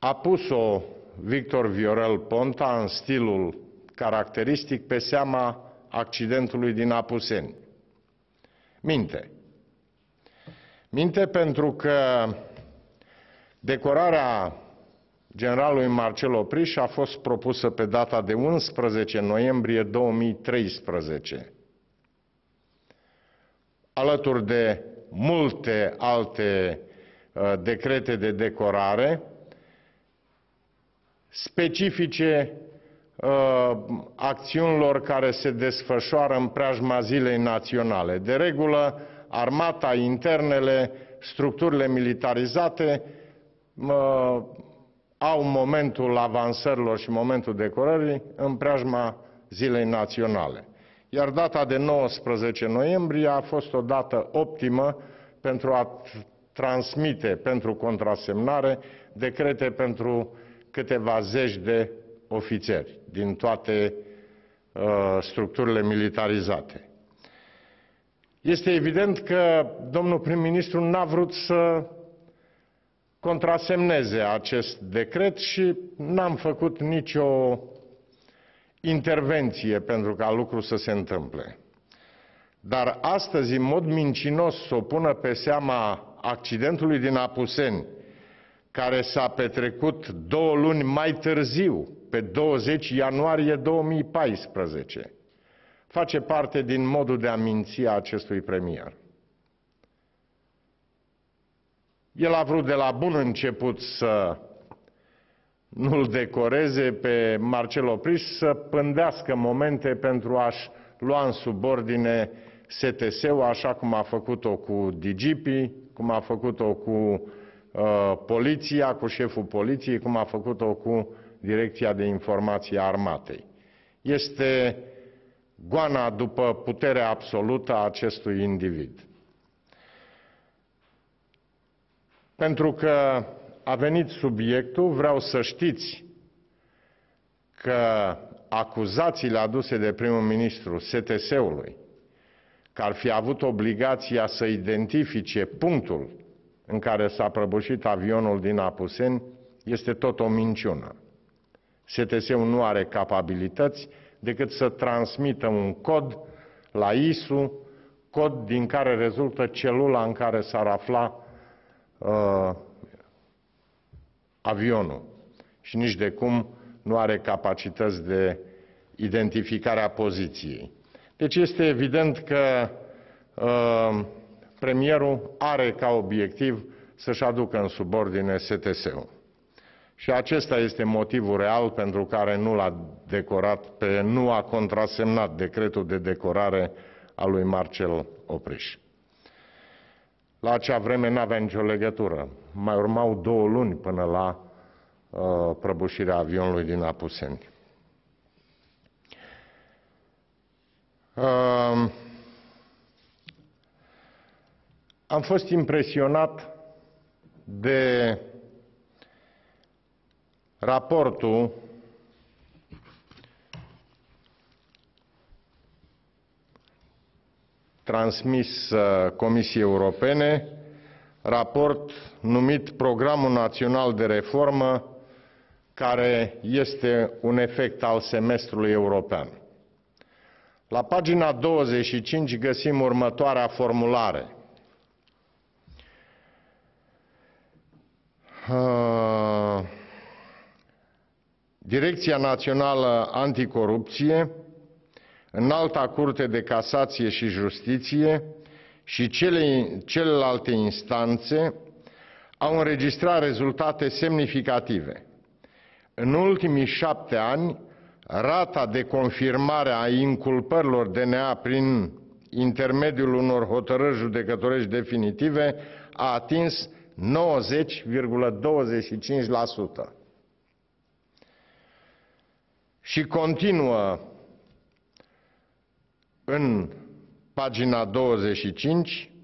a pus-o Victor Viorel Ponta în stilul caracteristic pe seama accidentului din Apuseni. Minte. Minte pentru că decorarea generalului Marcel Opriș a fost propusă pe data de 11 noiembrie 2013. Alături de multe alte decrete de decorare specifice acțiunilor care se desfășoară în preajma Zilei Naționale. De regulă, armata, internele, structurile militarizate au momentul avansărilor și momentul decorării în preajma Zilei Naționale. Iar data de 19 noiembrie a fost o dată optimă pentru a transmite pentru contrasemnare decrete pentru câteva zeci de ofițeri din toate structurile militarizate. Este evident că domnul prim-ministru n-a vrut să contrasemneze acest decret și n-am făcut nicio intervenție pentru ca lucrul să se întâmple. Dar astăzi, în mod mincinos, să o pună pe seama accidentului din Apuseni, care s-a petrecut 2 luni mai târziu, pe 20 ianuarie 2014, face parte din modul de a minți a acestui premier. El a vrut de la bun început să nu-l decoreze pe Marcel Opriș, să pândească momente pentru a-și lua în subordine STS-ul, așa cum a făcut-o cu DGP, cum a făcut-o cu poliția, cu șeful poliției, cum a făcut-o cu Direcția de Informație a Armatei. Este goana după puterea absolută a acestui individ. Pentru că a venit subiectul, vreau să știți că acuzațiile aduse de primul ministru STS-ului, că ar fi avut obligația să identifice punctul în care s-a prăbușit avionul din Apuseni, este tot o minciună. STS-ul nu are capabilități decât să transmită un cod la ISU, cod din care rezultă celula în care s-ar afla avionul. Și nici de cum nu are capacități de identificare a poziției. Deci este evident că premierul are ca obiectiv să-și aducă în subordine STS-ul. Și acesta este motivul real pentru care nu l-a decorat, nu a contrasemnat decretul de decorare al lui Marcel Opriș. La acea vreme n-avea nicio legătură. Mai urmau 2 luni până la prăbușirea avionului din Apuseni. Am fost impresionat de raportul transmis Comisiei Europene, raport numit Programul Național de Reformă, care este un efect al semestrului european. La pagina 25 găsim următoarea formulare. Direcția Națională Anticorupție, Înalta Curte de Casație și Justiție și celelalte instanțe au înregistrat rezultate semnificative. În ultimii 7 ani, rata de confirmare a inculpărilor DNA prin intermediul unor hotărâri judecătorești definitive a atins 90,25%. Și continuă în pagina 25,